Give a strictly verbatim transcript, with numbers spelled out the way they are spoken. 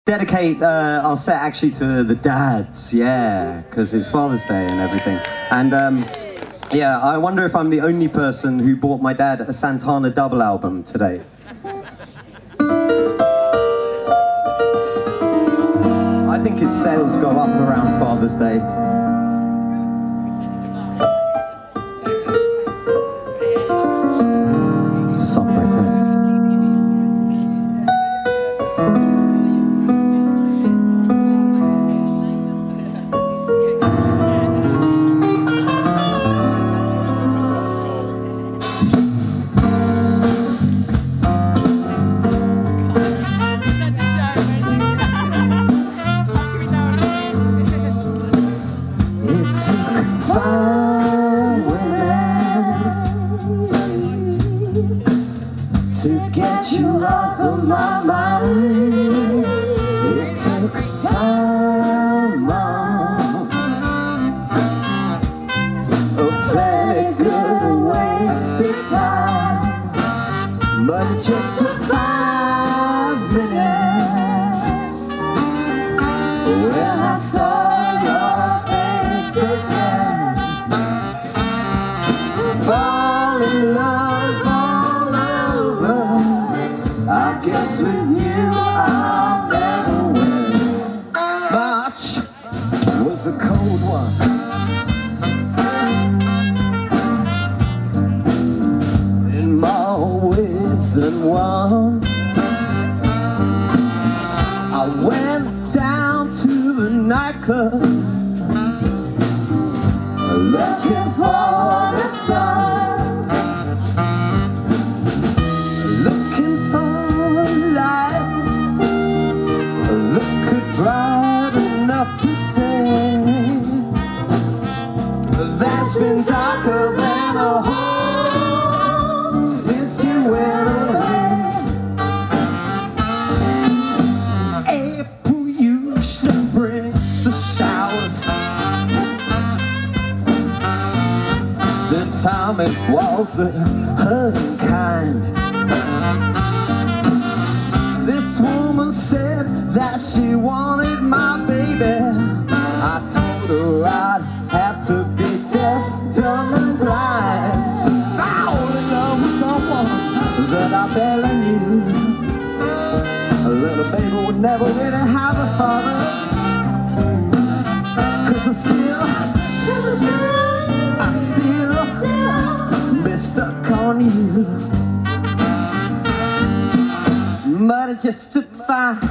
dedicate uh, our set actually to the dads, yeah, because it's Father's Day and everything. And um, yeah, I wonder if I'm the only person who bought my dad a Santana double album today. I think his sales go up around Father's Day. It's a song by Friends. To get you off of my mind, it took five months of very good wasted time, but it just took five minutes when I saw your face again to fall in love. I guess with you I'll never win. March was a cold one. In more ways than one. I went down to the nightclub looking for the sun. Bright enough to take. That's been darker than a hole since you went away. April usually brings the showers. This time it was the hurting kind. This woman said that she wanted my baby. I told her I'd have to be deaf, dumb and blind to fall in love with someone that I barely knew. A little baby would never really have a father. Cause I still, cause I still, I still, still be stuck on you. But it just took five